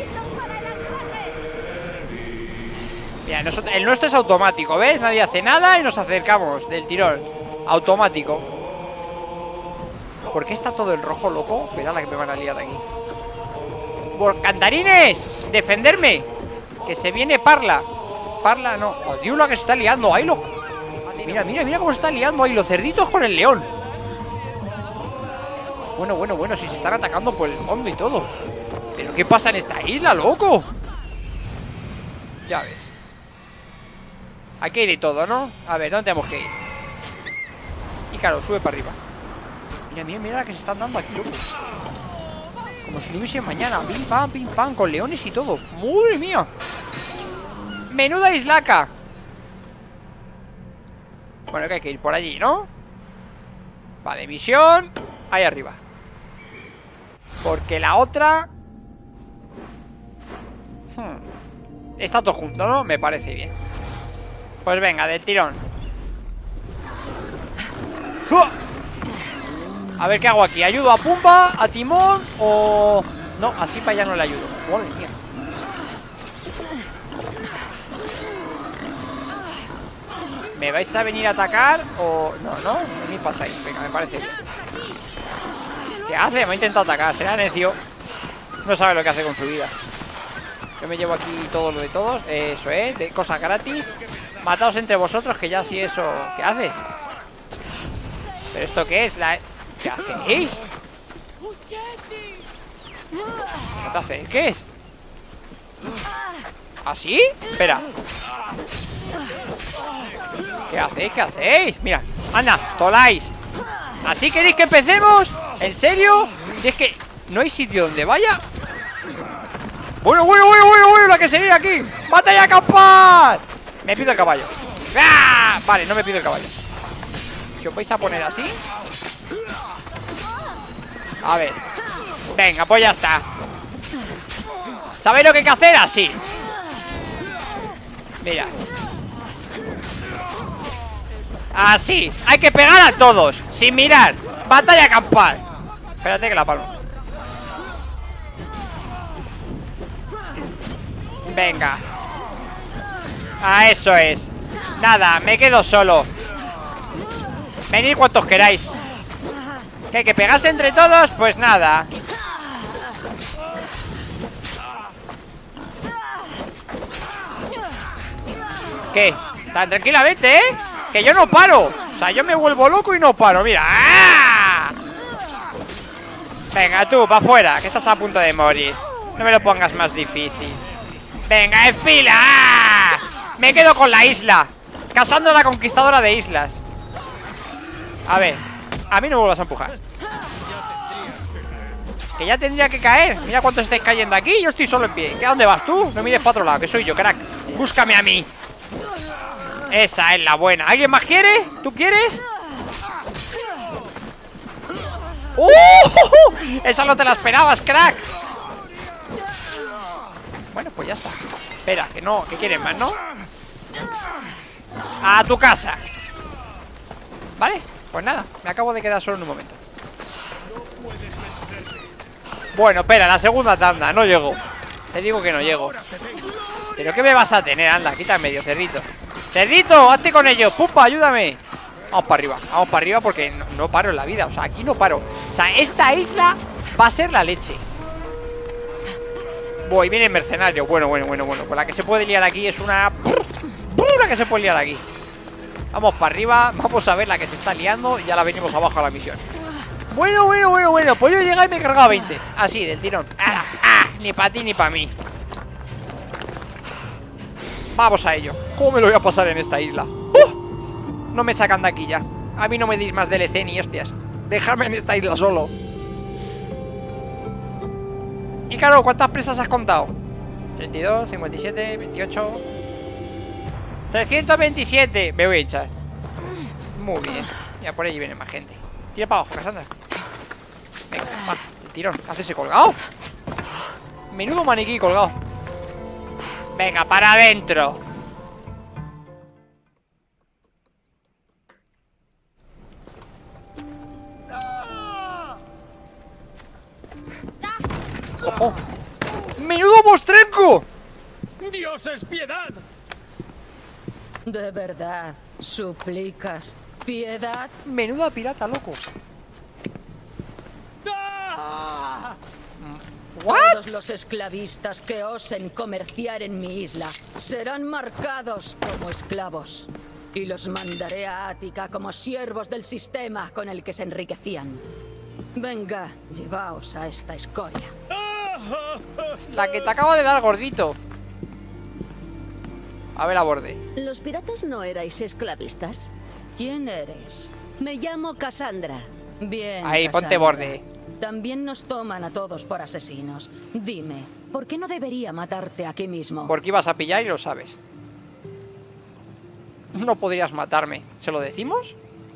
Mira, el nuestro es automático, ¿ves? Nadie hace nada y nos acercamos del tirón. Automático. ¿Por qué está todo en rojo, loco? Espera, la que me van a liar aquí. ¡Por cantarines! ¡Defenderme! Que se viene Parla. Parla no. ¡Oh, Dios, la que se está liando! ¡Ahí lo! Mira, mira, mira cómo se está liando ahí los cerditos con el león. Bueno, bueno, bueno, si se están atacando por el fondo y todo. ¿Pero qué pasa en esta isla, loco? Ya ves. Aquí hay de todo, ¿no? A ver, ¿dónde tenemos que ir? Y claro, sube para arriba. Mira, mira, mira la que se están dando aquí, loco. Como si no hubiese mañana. Pim, pam, pim, pam, con leones y todo. ¡Madre mía! Menuda islaca. Bueno, que hay que ir por allí, ¿no? Vale, misión ahí arriba. Porque la otra hmm. está todo junto, ¿no? Me parece bien. Pues venga, del tirón. ¡Uah! A ver qué hago aquí. ¿Ayudo a Pumba, a Timón o...? No, así para allá no le ayudo. Madre mía. ¿Me vais a venir a atacar o...? No, no, no me pasáis. Venga, me parece bien. ¿Qué hace? Me ha intentado atacar. Será necio. No sabe lo que hace con su vida. Yo me llevo aquí todo lo de todos. Eso es, de cosas gratis. Mataos entre vosotros, que ya si eso... ¿Qué hace? ¿Pero esto qué es? La... ¿Qué hacéis? ¿Qué te hace? ¿Qué es? ¿Así? Espera. ¿Qué hacéis? ¿Qué hacéis? Mira, anda, toláis. ¿Así queréis que empecemos? ¿En serio? Si es que no hay sitio donde vaya. Bueno, bueno, bueno, bueno, bueno, la que sería aquí. ¡Batalla campal! Me pido el caballo. ¡Ah! Vale, no me pido el caballo. Si os vais a poner así. A ver. Venga, pues ya está. ¿Sabéis lo que hay que hacer? Así. Mira. Así. Hay que pegar a todos, sin mirar. Batalla campal. Espérate que la palmo. Venga. Ah, eso es. Nada, me quedo solo. Venid cuantos queráis. ¿Que hay que pegarse entre todos? Pues nada. ¿Qué? Tan tranquilamente, ¿eh? Que yo no paro. O sea, yo me vuelvo loco y no paro. Mira. ¡Ah! Venga, tú, para afuera, que estás a punto de morir. No me lo pongas más difícil. Venga, en fila. ¡Ah! Me quedo con la isla. Casando la conquistadora de islas. A ver, a mí no me vuelvas a empujar. Que ya tendría que caer. Mira cuántos estáis cayendo aquí. Yo estoy solo en pie. ¿A dónde vas tú? No mires para otro lado, que soy yo, crack. Búscame a mí. Esa es la buena. ¿Alguien más quiere? ¿Tú quieres? ¡Uh! Esa no te la esperabas, crack. Bueno, pues ya está. Espera, que no, que quieren más, ¿no? A tu casa. Vale, pues nada, me acabo de quedar solo en un momento. Bueno, espera, la segunda tanda, no llego. Te digo que no llego. ¿Pero qué me vas a tener? Anda, quita en medio, cerdito. ¡Cerdito! ¡Hazte con ellos! ¡Pumpa, ayúdame! Vamos para arriba, vamos para arriba porque no, no paro en la vida. O sea, aquí no paro. O sea, esta isla va a ser la leche. Voy, viene el mercenario. Bueno, bueno, bueno, bueno. Pues la que se puede liar aquí es una... La que se puede liar aquí. Vamos para arriba, vamos a ver la que se está liando y ya la venimos abajo a la misión. Bueno, bueno, bueno, bueno. Pues yo he llegado y me he cargado a veinte. Así, del tirón. ¡Ah! ¡Ah! Ni para ti ni para mí. Vamos a ello. ¿Cómo me lo voy a pasar en esta isla? ¡Uh! No me sacan de aquí ya. A mí no me deis más D L C ni hostias. Dejadme en esta isla solo. Y claro, ¿cuántas presas has contado? treinta y dos, cincuenta y siete, veintiocho... trescientos veintisiete. Me voy a echar. Muy bien. Ya por ahí viene más gente. Tira para abajo, Cassandra. Venga, va, el tirón. Hacese colgado. Menudo maniquí colgado. Venga, para adentro. ¡Ojo! ¡Menudo mostrenco! ¡Dios es piedad! De verdad, suplicas piedad. Menuda pirata, loco. ¡Ah! Todos los esclavistas que osen comerciar en mi isla serán marcados como esclavos. Y los mandaré a Ática como siervos del sistema con el que se enriquecían. Venga, llevaos a esta escoria. La que te acaba de dar, gordito. A ver, a borde. ¿Los piratas no erais esclavistas? ¿Quién eres? Me llamo Cassandra. Bien. Ahí, ponte Cassandra. borde. También nos toman a todos por asesinos. Dime, ¿por qué no debería matarte aquí mismo? Porque ibas a pillar y lo sabes. No podrías matarme. ¿Se lo decimos?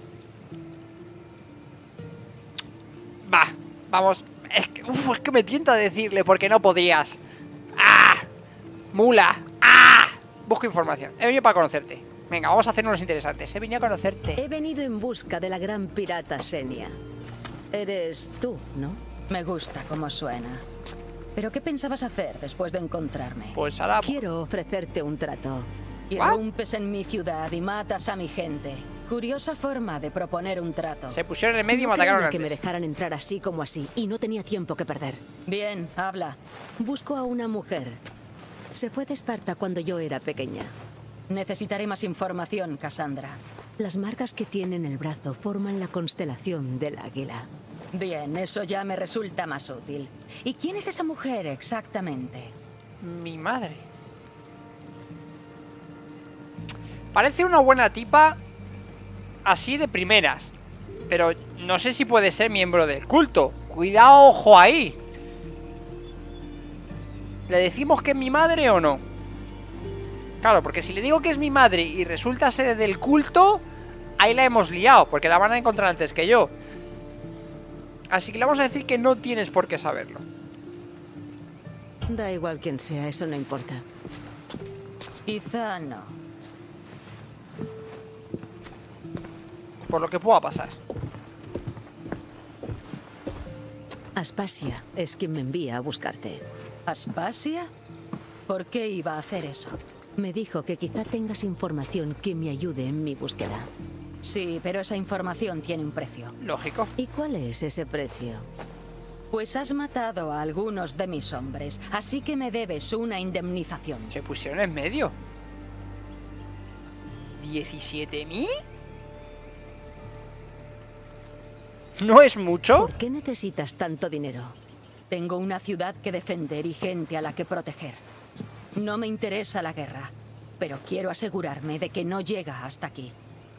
Va, vamos. Es que, uf, es que me tienta decirle porque no podrías. ¡Ah! ¡Mula! ¡Ah! Busco información. He venido para conocerte. Venga, vamos a hacernos interesantes. He venido a conocerte. He venido en busca de la gran pirata Senia. Eres tú, ¿no? Me gusta cómo suena. ¿Pero qué pensabas hacer después de encontrarme? Pues ahora... Quiero ofrecerte un trato. Irrumpes en mi ciudad y matas a mi gente. Curiosa forma de proponer un trato. Se pusieron en medio y me No atacaron creía antes. que me dejaran entrar así como así y no tenía tiempo que perder. Bien, habla. Busco a una mujer. Se fue de Esparta cuando yo era pequeña. Necesitaré más información, Cassandra. Las marcas que tiene en el brazo forman la constelación del águila. Bien, eso ya me resulta más útil. ¿Y quién es esa mujer exactamente? Mi madre. Parece una buena tipa así de primeras, pero no sé si puede ser miembro del culto. Cuidado, ojo ahí. ¿Le decimos que es mi madre o no? Claro, porque si le digo que es mi madre y resulta ser del culto, ahí la hemos liado, porque la van a encontrar antes que yo. Así que le vamos a decir que no tienes por qué saberlo. Da igual quién sea, eso no importa. Quizá no. Por lo que pueda pasar. Aspasia es quien me envía a buscarte. ¿Aspasia? ¿Por qué iba a hacer eso? Me dijo que quizá tengas información que me ayude en mi búsqueda. Sí, pero esa información tiene un precio. Lógico. ¿Y cuál es ese precio? Pues has matado a algunos de mis hombres, así que me debes una indemnización. Se pusieron en medio. ¿diecisiete mil? ¿No es mucho? ¿Por qué necesitas tanto dinero? Tengo una ciudad que defender y gente a la que proteger. No me interesa la guerra, pero quiero asegurarme de que no llega hasta aquí.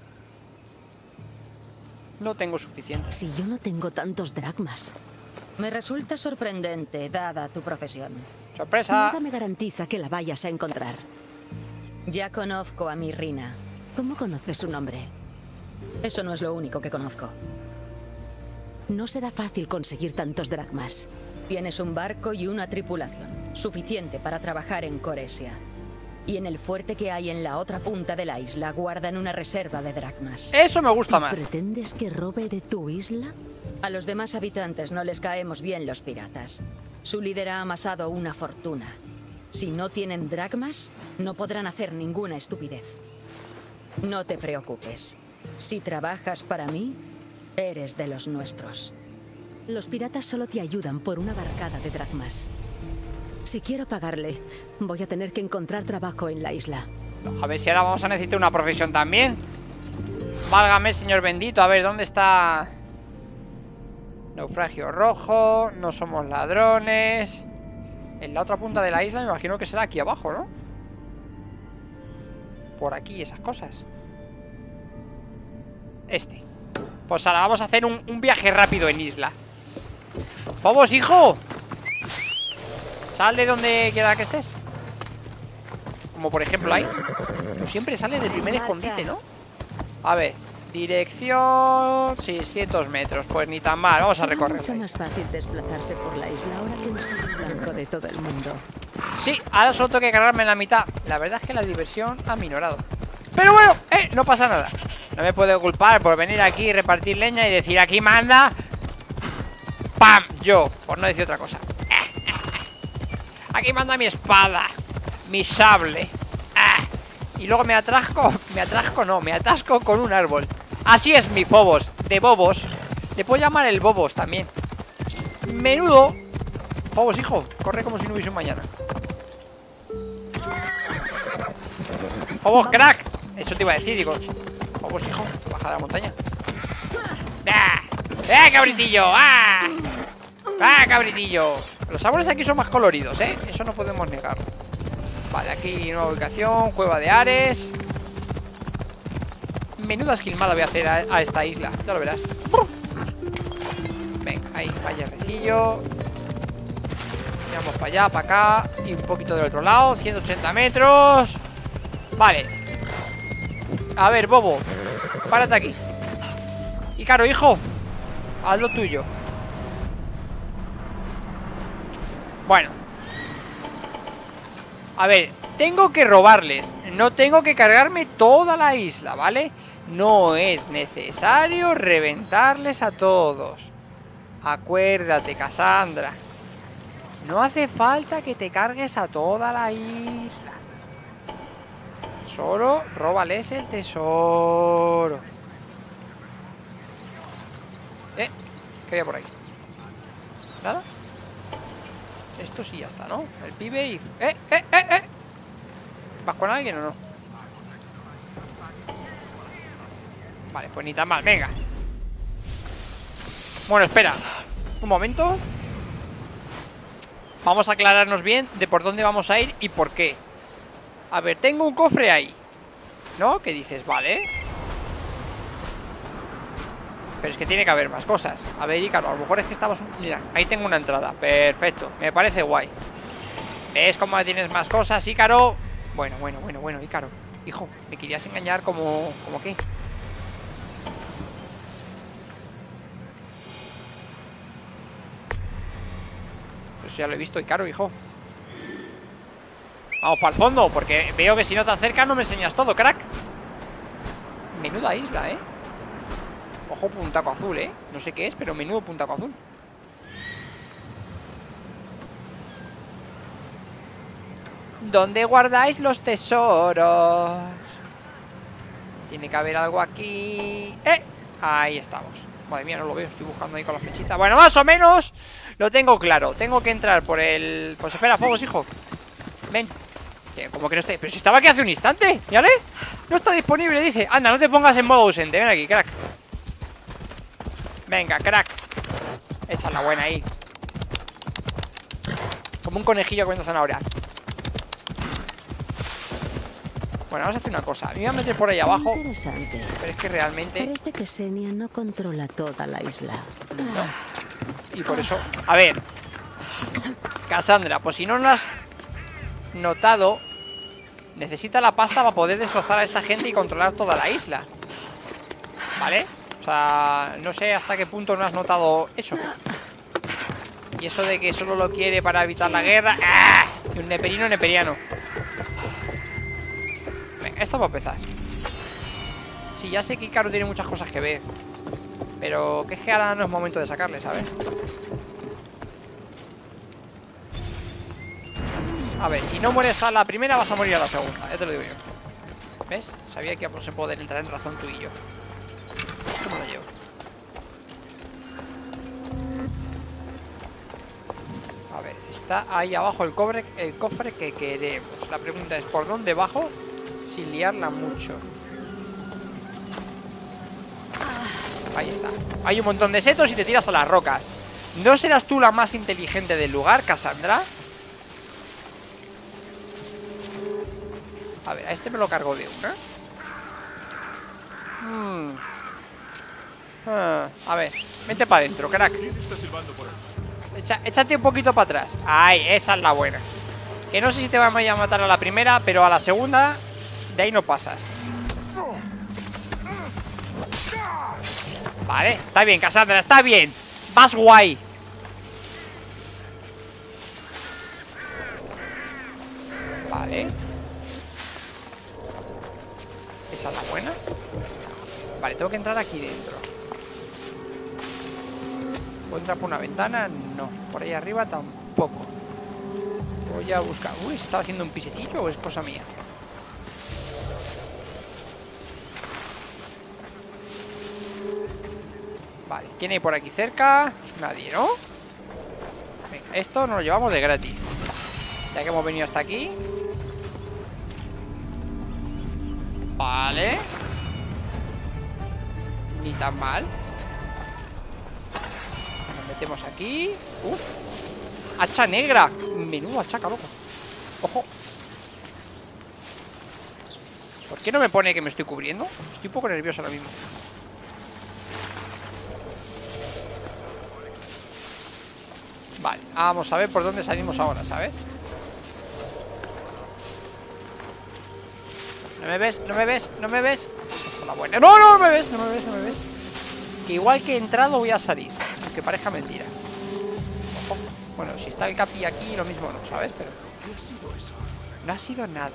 No tengo suficiente. Si yo no tengo tantos dracmas. Me resulta sorprendente, dada tu profesión. ¡Sorpresa! Nada me garantiza que la vayas a encontrar. Ya conozco a mi Rina. ¿Cómo conoces su nombre? Eso no es lo único que conozco. No será fácil conseguir tantos dracmas. Tienes un barco y una tripulación, suficiente para trabajar en Coresia. Y en el fuerte que hay en la otra punta de la isla guardan una reserva de dracmas. Eso me gusta más. ¿Pretendes que robe de tu isla? A los demás habitantes no les caemos bien los piratas. Su líder ha amasado una fortuna. Si no tienen dracmas, no podrán hacer ninguna estupidez. No te preocupes. Si trabajas para mí, eres de los nuestros. Los piratas solo te ayudan por una barcada de dracmas. Si quiero pagarle, voy a tener que encontrar trabajo en la isla. A ver si ahora vamos a necesitar una profesión también. Válgame, señor bendito. A ver, ¿dónde está? Naufragio rojo. No somos ladrones. En la otra punta de la isla me imagino que será aquí abajo, ¿no? Por aquí, esas cosas. Este. Pues ahora vamos a hacer un, un viaje rápido en isla. ¡Vamos, hijo! Sal de donde quiera que estés. Como por ejemplo ahí. Pues siempre sale del primer escondite, ¿no? A ver, dirección seiscientos metros. Pues ni tan mal, vamos a recorrer. Es mucho más fácil desplazarse por la isla ahora que no soy el blanco de todo el mundo. Sí, ahora solo tengo que cargarme en la mitad. La verdad es que la diversión ha minorado. Pero bueno, eh, no pasa nada. No me puedo culpar por venir aquí y repartir leña y decir aquí manda ¡pam! Yo, por no decir otra cosa. Aquí manda mi espada, mi sable. Ah, y luego me atrasco, me atrasco no, me atasco con un árbol. Así es mi Phobos, de Bobos. Le puedo llamar el Bobos también. Menudo. Phobos, hijo, corre como si no hubiese un mañana. Phobos, crack. Eso te iba a decir, digo. Phobos, hijo, baja de la montaña. ¡Ah! ¡Eh, cabritillo! ¡Ah! ¡Ah, cabritillo! Los árboles aquí son más coloridos, ¿eh? Eso no podemos negarlo. Vale, aquí nueva ubicación, cueva de Ares. Menuda esquilmada voy a hacer a, a esta isla, ya lo verás. Venga, ahí, vaya recillo. Vamos para allá, para acá. Y un poquito del otro lado, ciento ochenta metros. Vale. A ver, bobo, párate aquí. Y claro, hijo, haz lo tuyo. Bueno. A ver, tengo que robarles. No tengo que cargarme toda la isla, ¿vale? No es necesario reventarles a todos. Acuérdate, Cassandra. No hace falta que te cargues a toda la isla. Solo róbales el tesoro. Eh, ¿qué había por ahí? ¿Nada? Esto sí ya está, ¿no? El pibe y... ¡Eh, eh, eh, eh! ¿Vas con alguien o no? Vale, pues ni tan mal, venga. Bueno, espera un momento. Vamos a aclararnos bien de por dónde vamos a ir y por qué. A ver, tengo un cofre ahí, ¿no? Que dices, vale. Pero es que tiene que haber más cosas. A ver, Ícaro, a lo mejor es que estabas... Mira, ahí tengo una entrada, perfecto. Me parece guay. ¿Ves cómo tienes más cosas, Ícaro? Bueno, bueno, bueno, bueno, Ícaro. Hijo, me querías engañar como... ¿Como qué? Eso ya lo he visto, Ícaro, hijo. Vamos para el fondo, porque veo que si no te acercas no me enseñas todo, crack. Menuda isla, ¿eh? Ojo, puntaco azul, ¿eh? No sé qué es, pero menudo puntaco azul. ¿Dónde guardáis los tesoros? Tiene que haber algo aquí. ¡Eh! Ahí estamos. Madre mía, no lo veo, estoy buscando ahí con la flechita. Bueno, más o menos lo tengo claro. Tengo que entrar por el... Pues espera, Phobos, hijo. Ven. Como que no esté... Pero si estaba aquí hace un instante, ¿vale? No está disponible, dice. Anda, no te pongas en modo ausente. Ven aquí, crack. Venga, crack. Esa es la buena ahí. Como un conejillo comiendo zanahoria. Bueno, vamos a hacer una cosa. Me voy a meter por ahí abajo. Interesante. Pero es que realmente... Parece que Senia no controla toda la isla. No. Y por eso... A ver, Cassandra, pues si no lo has notado, necesita la pasta para poder destrozar a esta gente y controlar toda la isla, ¿vale? O sea, no sé hasta qué punto no has notado eso. Y eso de que solo lo quiere para evitar la guerra. ¡Ah! Y un neperino neperiano. Venga, esto va a empezar. Sí, ya sé que Ícaro tiene muchas cosas que ver, pero que es que ahora no es momento de sacarle, ¿sabes? A ver, si no mueres a la primera vas a morir a la segunda, ya te lo digo yo. ¿Ves? Sabía que íbamos a poder entrar en razón tú y yo. Esto me lo llevo. A ver, está ahí abajo el cofre, el cofre que queremos. La pregunta es, ¿por dónde bajo? Sin liarla mucho. Ahí está. Hay un montón de setos y te tiras a las rocas. ¿No serás tú la más inteligente del lugar, Cassandra? A ver, a este me lo cargo de una. Hmm. Ah, a ver, vente para adentro, crack. Echa, échate un poquito para atrás. Ay, esa es la buena. Que no sé si te van a matar a la primera, pero a la segunda de ahí no pasas. Vale, está bien, Cassandra, está bien. Vas guay. Vale. ¿Esa es la buena? Vale, tengo que entrar aquí dentro. ¿Puedo entrar por una ventana? No. Por ahí arriba tampoco. Voy a buscar... Uy, ¿se estaba haciendo un pisecillo o es cosa mía? Vale, ¿quién hay por aquí cerca? Nadie, ¿no? Venga, esto nos lo llevamos de gratis. Ya que hemos venido hasta aquí. Vale. Ni tan mal. Nos metemos aquí. Uf. Hacha negra. Menudo hachaca, loco. Ojo. ¿Por qué no me pone que me estoy cubriendo? Estoy un poco nervioso ahora mismo. Vale, vamos a ver por dónde salimos ahora, ¿sabes? ¿No me ves? ¿No me ves? ¿No me ves? Esa es la buena. ¡No, no, no me ves! No me ves, no me ves. Que igual que he entrado voy a salir. Aunque parezca mentira. Ojo. Bueno, si está el capi aquí, lo mismo no, ¿sabes? Pero ¿Qué ha sido eso? no ha sido nada.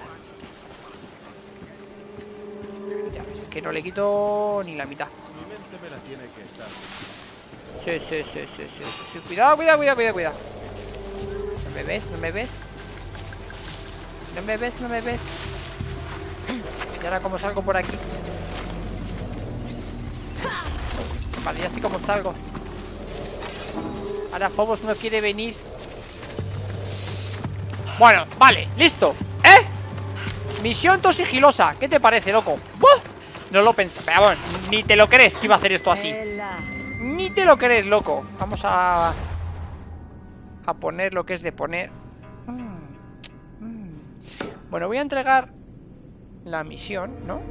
Ya ves, es que no le quito ni la mitad. Mi mente me la tiene que estar. Sí, sí, sí, sí, sí, sí, sí. Cuidado, cuidado, cuidado, cuidado, cuidado. ¿No me ves? ¿No me ves? ¿No me ves? ¿No me ves? ¿Y ahora cómo salgo por aquí? Vale, ya sé cómo salgo. Ahora Phobos no quiere venir. Bueno, vale, listo. ¿Eh? Misión sigilosa. ¿Qué te parece, loco? ¡Buah! No lo pensé. Pero bueno, ni te lo crees que iba a hacer esto así. Ni te lo crees, loco. Vamos a... A poner lo que es de poner. Mm, mm. Bueno, voy a entregar la misión, ¿no?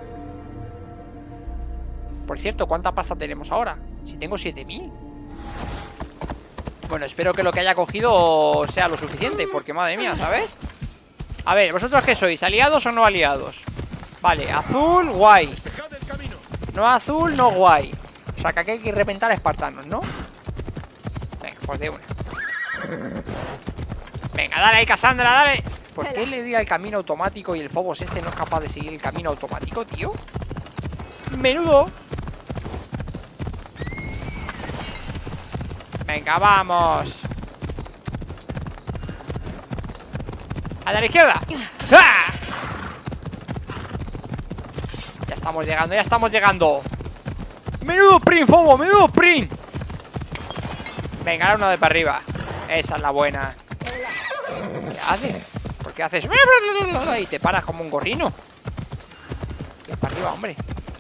Por cierto, ¿cuánta pasta tenemos ahora? Si tengo siete mil. Bueno, espero que lo que haya cogido sea lo suficiente, porque madre mía, ¿sabes? A ver, ¿vosotros qué sois? ¿Aliados o no aliados? Vale, azul, guay. No azul, no guay. O sea, que aquí hay que reventar a espartanos, ¿no? Venga, pues de una. Venga, dale ahí, Cassandra, dale. ¿Por qué le di al camino automático y el Phobos este no es capaz de seguir el camino automático, tío? Menudo. Venga, vamos. A la izquierda. ¡Ah! Ya estamos llegando, ya estamos llegando. Menudo sprint, Phobos, menudo sprint. Venga, ahora uno de para arriba. Esa es la buena. ¿Qué haces? ¿Por qué haces? Y te paras como un gorrino. Y para arriba, hombre.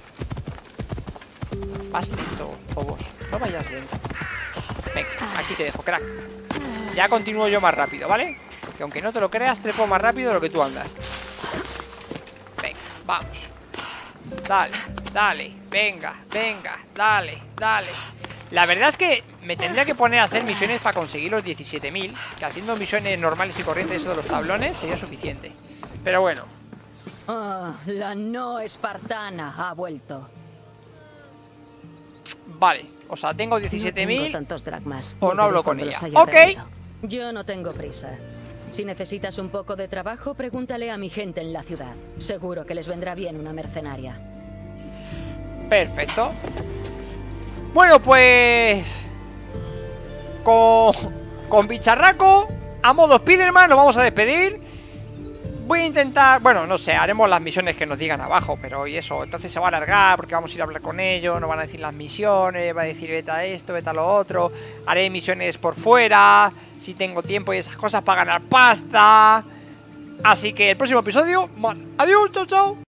Vas lento, Phobos. No vayas lento. Venga, aquí te dejo, crack. Ya continúo yo más rápido, ¿vale? Que aunque no te lo creas, trepo más rápido de lo que tú andas. Venga, vamos. Dale, dale, venga, venga, dale, dale. La verdad es que me tendría que poner a hacer misiones para conseguir los diecisiete mil. Que haciendo misiones normales y corrientes, eso de los tablones, sería suficiente. Pero bueno. Oh, la no espartana ha vuelto. Vale, o sea, tengo diecisiete mil. No tengo tantos dracmas. O no hablo con ella. Ok. Perdido. Yo no tengo prisa. Si necesitas un poco de trabajo, pregúntale a mi gente en la ciudad. Seguro que les vendrá bien una mercenaria. Perfecto. Bueno, pues... Con, con bicharraco, a modo Spiderman, nos vamos a despedir. Voy a intentar, bueno, no sé, haremos las misiones que nos digan abajo, pero y eso, entonces se va a alargar porque vamos a ir a hablar con ellos, nos van a decir las misiones, va a decir vete a esto, vete a lo otro, haré misiones por fuera, si tengo tiempo y esas cosas para ganar pasta. Así que el próximo episodio, adiós, chau, chau.